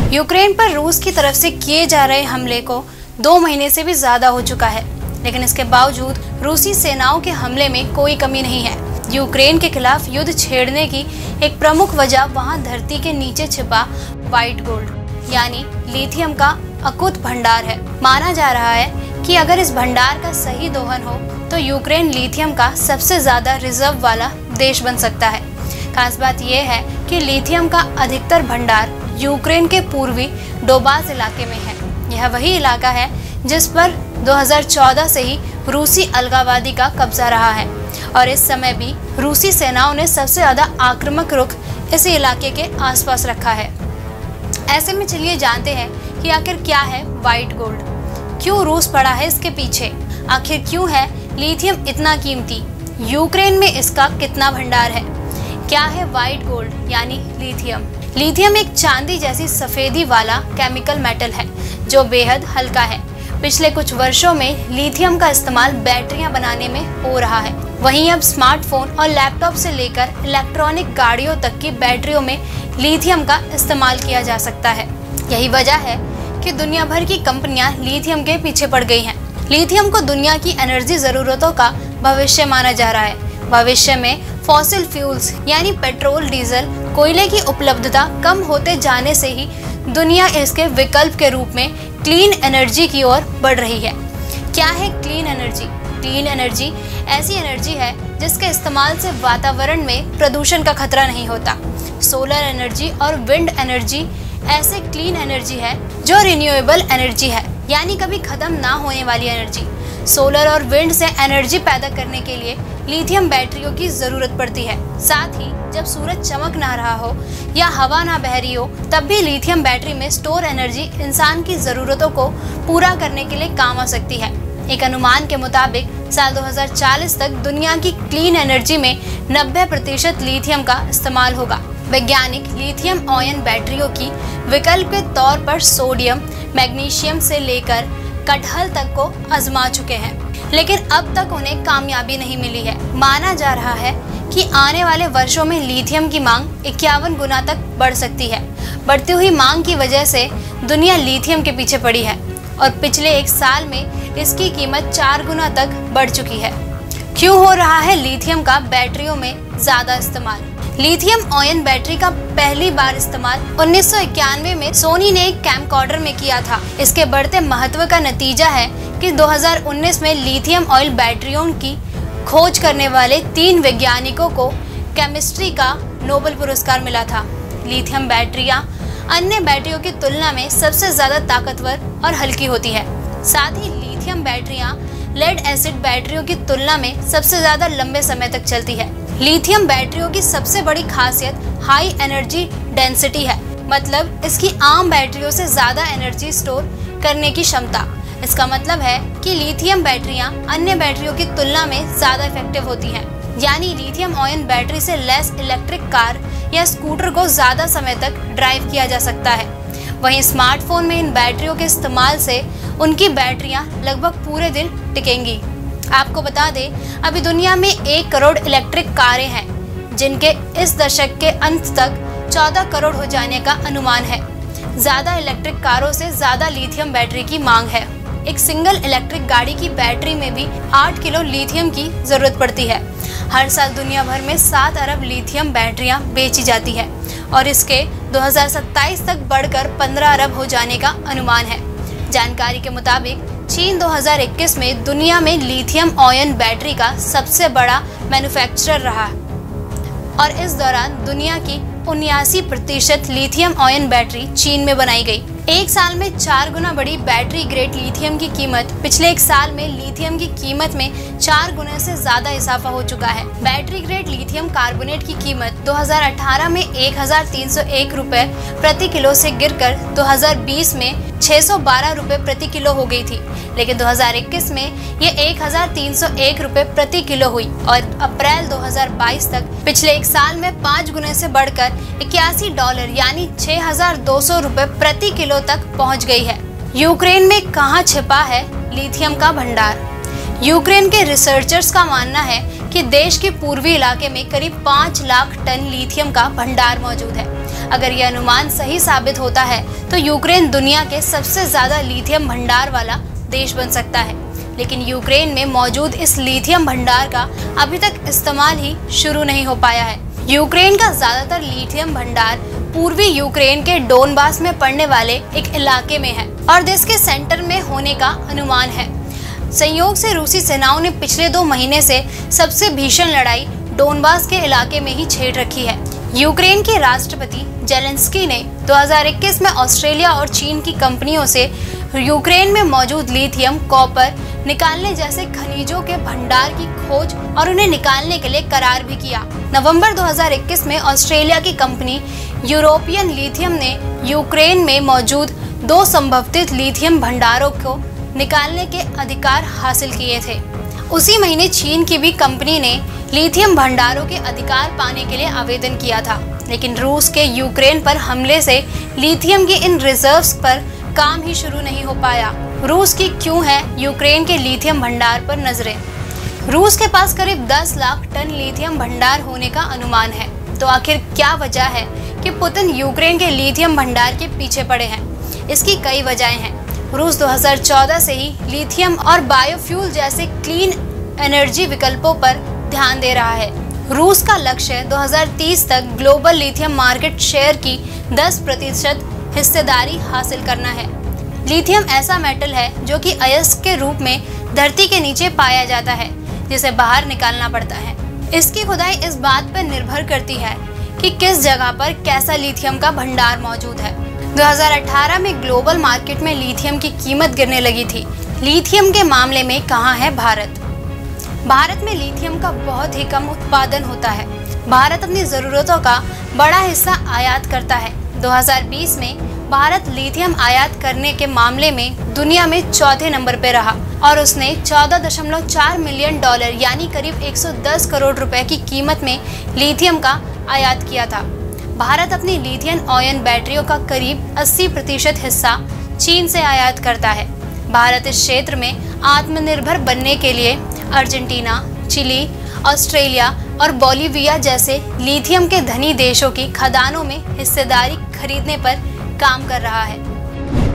Ukraine पर रूस की तरफ से किए जा रहे हमले को 2 महीने से भी ज्यादा हो चुका है, लेकिन इसके बावजूद रूसी सेनाओं के हमले में कोई कमी नहीं है। यूक्रेन के खिलाफ युद्ध छेड़ने की एक प्रमुख वजह वहां धरती के नीचे छिपा व्हाइट गोल्ड यानी लिथियम का अकुत भंडार है। माना जा रहा है कि अगर इस भंडार का सही दोहन हो तो यूक्रेन लिथियम का सबसे ज्यादा रिजर्व वाला देश बन सकता है। खास बात यह है कि लिथियम का अधिकतर भंडार यूक्रेन के पूर्वी डोबास इलाके में है। यह वही इलाका है जिस पर 2014 से ही रूसी अलगाववादी का कब्जा रहा है और इस समय भी रूसी सेनाओं ने सबसे ज्यादा आक्रामक रुख इस इलाके के आसपास रखा है। ऐसे में चलिए जानते हैं कि आखिर क्या है व्हाइट गोल्ड, क्यों रूस पड़ा है इसके पीछे, आखिर क्यों है लिथियम इतना कीमती, यूक्रेन में इसका कितना भंडार है, क्या है व्हाइट गोल्ड यानी लिथियम। लिथियम एक चांदी जैसी सफेदी वाला केमिकल मेटल है जो बेहद हल्का है। पिछले कुछ वर्षों में लिथियम का इस्तेमाल बैटरियां बनाने में हो रहा है। वहीं अब स्मार्टफोन और लैपटॉप से लेकर इलेक्ट्रॉनिक गाड़ियों तक की बैटरियों में लिथियम का इस्तेमाल किया जा सकता है। यही वजह है कि दुनिया भर की कंपनियां लिथियम के पीछे पड़ गई हैं। लिथियम को दुनिया की एनर्जी जरूरतों का भविष्य माना जा रहा है। भविष्य में फॉसिल फ्यूल्स यानी पेट्रोल, डीजल, कोयले की उपलब्धता कम होते जाने से ही दुनिया इसके विकल्प के रूप में क्लीन एनर्जी की ओर बढ़ रही है। क्या है क्लीन एनर्जी? क्लीन एनर्जी ऐसी एनर्जी है जिसके इस्तेमाल से वातावरण में प्रदूषण का खतरा नहीं होता। सोलर एनर्जी और विंड एनर्जी ऐसे क्लीन एनर्जी है जो रिन्यूएबल एनर्जी है, यानी कभी खत्म ना होने वाली एनर्जी। सोलर और विंड से एनर्जी पैदा करने के लिए लिथियम बैटरियों की जरूरत पड़ती है। साथ ही जब सूरज चमक ना रहा हो या हवा ना बह रही हो तब भी लिथियम बैटरी में स्टोर एनर्जी इंसान की जरूरतों को पूरा करने के लिए काम आ सकती है। एक अनुमान के मुताबिक साल 2040 तक दुनिया की क्लीन एनर्जी में 90% लिथियम का इस्तेमाल होगा। वैज्ञानिक लिथियम आयन बैटरियों की विकल्प के तौर पर सोडियम, मैग्नीशियम से लेकर कटहल तक को आजमा चुके हैं, लेकिन अब तक उन्हें कामयाबी नहीं मिली है। माना जा रहा है कि आने वाले वर्षों में लिथियम की मांग 51 गुना तक बढ़ सकती है। बढ़ती हुई मांग की वजह से दुनिया लिथियम के पीछे पड़ी है और पिछले 1 साल में इसकी कीमत 4 गुना तक बढ़ चुकी है। क्यों हो रहा है लिथियम का बैटरियों में ज्यादा इस्तेमाल? लिथियम आयन बैटरी का पहली बार इस्तेमाल 1991 में सोनी ने एक कैमकॉर्डर में किया था। इसके बढ़ते महत्व का नतीजा है कि 2019 में लिथियम ऑयल बैटरियों की खोज करने वाले 3 वैज्ञानिकों को केमिस्ट्री का नोबेल पुरस्कार मिला था। लिथियम बैटरियां अन्य बैटरियों की तुलना में सबसे ज्यादा ताकतवर और हल्की होती है। साथ ही लिथियम बैटरियां लेड एसिड बैटरियों की तुलना में सबसे ज्यादा लंबे समय तक चलती है। लिथियम बैटरियों की सबसे बड़ी खासियत हाई एनर्जी डेंसिटी है, मतलब इसकी आम बैटरियों से ज्यादा एनर्जी स्टोर करने की क्षमता। इसका मतलब है कि लिथियम बैटरियां अन्य बैटरियों की तुलना में ज्यादा इफेक्टिव होती हैं। यानी लिथियम आयन बैटरी से लैस इलेक्ट्रिक कार या स्कूटर को ज्यादा समय तक ड्राइव किया जा सकता है। वहीं स्मार्टफोन में इन बैटरियों के इस्तेमाल से उनकी बैटरियां लगभग पूरे दिन टिकेंगी। आपको बता दें, अभी दुनिया में 1 करोड़ इलेक्ट्रिक कारें हैं, जिनके इस दशक के अंत तक 14 करोड़ हो जाने का अनुमान है। ज्यादा इलेक्ट्रिक कारों से ज्यादा लिथियम बैटरी की मांग है। एक सिंगल इलेक्ट्रिक गाड़ी की बैटरी में भी 8 किलो लिथियम की जरूरत पड़ती है। हर साल दुनिया भर में 7 अरब लिथियम बैटरियां बेची जाती है और इसके 2027 तक बढ़कर 15 अरब हो जाने का अनुमान है। जानकारी के मुताबिक चीन 2021 में दुनिया में लिथियम आयन बैटरी का सबसे बड़ा मैन्युफैक्चरर रहा और इस दौरान दुनिया की 79% लिथियम आयन बैटरी चीन में बनाई गई। एक साल में 4 गुना बढ़ी बैटरी ग्रेड लिथियम की कीमत पिछले 1 साल में लिथियम की कीमत में 4 गुना से ज्यादा इजाफा हो चुका है। बैटरी ग्रेड लिथियम कार्बोनेट की कीमत 2018 में 1301 रुपए प्रति किलो से गिरकर 2020 में 612 रुपए प्रति किलो हो गई थी, लेकिन 2021 में ये 1301 रुपए प्रति किलो हुई और अप्रैल 2022 तक पिछले 1 साल में 5 गुने से बढ़कर $81 यानी 6200 रुपए प्रति किलो तक पहुंच गई है। यूक्रेन में कहां छिपा है लिथियम का भंडार? यूक्रेन के रिसर्चर्स का मानना है कि देश के पूर्वी इलाके में करीब 5 लाख टन लिथियम का भंडार मौजूद है। अगर यह अनुमान सही साबित होता है तो यूक्रेन दुनिया के सबसे ज्यादा लिथियम भंडार वाला देश बन सकता है। लेकिन यूक्रेन में मौजूद इस लिथियम भंडार का अभी तक इस्तेमाल ही शुरू नहीं हो पाया है। यूक्रेन का ज्यादातर लिथियम भंडार पूर्वी यूक्रेन के डोनबास में पड़ने वाले एक इलाके में है और देश के सेंटर में होने का अनुमान है। संयोग से रूसी सेनाओं ने पिछले 2 महीने से सबसे भीषण लड़ाई डोनबास के इलाके में ही छेड़ रखी है। यूक्रेन के राष्ट्रपति जेलेंस्की ने 2021 में ऑस्ट्रेलिया और चीन की कंपनियों से यूक्रेन में मौजूद लिथियम, कॉपर निकालने जैसे खनिजों के भंडार की खोज और उन्हें निकालने के लिए करार भी किया। नवंबर 2021 में ऑस्ट्रेलिया की कंपनी यूरोपियन लिथियम ने यूक्रेन में मौजूद 2 संभावित लिथियम भंडारों को निकालने के अधिकार हासिल किए थे। उसी महीने चीन की भी कंपनी ने लिथियम भंडारों के अधिकार पाने के लिए आवेदन किया था, लेकिन रूस के यूक्रेन पर हमले से लिथियम की इन रिजर्व्स पर काम ही शुरू नहीं हो पाया। रूस की क्यों है यूक्रेन के लिथियम भंडार पर नजरें? रूस के पास करीब 10 लाख टन लिथियम भंडार होने का अनुमान है। तो आखिर क्या वजह है कि पुतिन यूक्रेन के लिथियम भंडार के पीछे पड़े हैं? इसकी कई वजहें हैं। रूस 2014 से ही लिथियम और बायोफ्यूल जैसे क्लीन एनर्जी विकल्पों पर ध्यान दे रहा है। रूस का लक्ष्य 2030 तक ग्लोबल लिथियम मार्केट शेयर की 10% हिस्सेदारी हासिल करना है। लिथियम ऐसा मेटल है जो कि अयस्क के रूप में धरती के नीचे पाया जाता है, जिसे बाहर निकालना पड़ता है। इसकी खुदाई इस बात पर निर्भर करती है कि किस जगह पर कैसा लिथियम का भंडार मौजूद है। 2018 में ग्लोबल मार्केट में लिथियम की कीमत गिरने लगी थी। लिथियम के मामले में कहाँ है भारत? भारत में लिथियम का बहुत ही कम उत्पादन होता है। भारत अपनी जरूरतों का बड़ा हिस्सा आयात करता है। 2020 में भारत लिथियम आयात करने के मामले में दुनिया में चौथे नंबर पर रहा और उसने $14.4 मिलियन यानी करीब 110 करोड़ रुपए की कीमत में लिथियम का आयात किया था। भारत अपनी लिथियम आयन बैटरियों का करीब 80% हिस्सा चीन से आयात करता है। भारत इस क्षेत्र में आत्मनिर्भर बनने के लिए अर्जेंटीना, चिली, ऑस्ट्रेलिया और बोलिविया जैसे लिथियम के धनी देशों की खदानों में हिस्सेदारी खरीदने पर काम कर रहा है।